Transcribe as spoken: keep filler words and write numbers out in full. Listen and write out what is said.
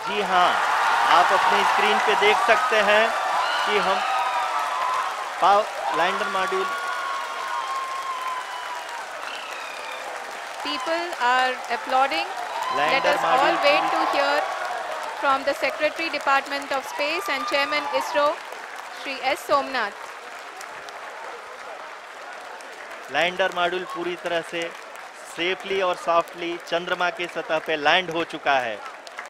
जी हाँ, आप अपनी स्क्रीन पे देख सकते हैं कि हम power lander module People are applauding. Let lander us all module wait to hear from the Secretary Department of Space and Chairman ISRO, Shri S. Somnath. Lander module पूरी तरह से सेफली और सॉफ्टली चंद्रमा की सतह पे लैंड हो चुका है।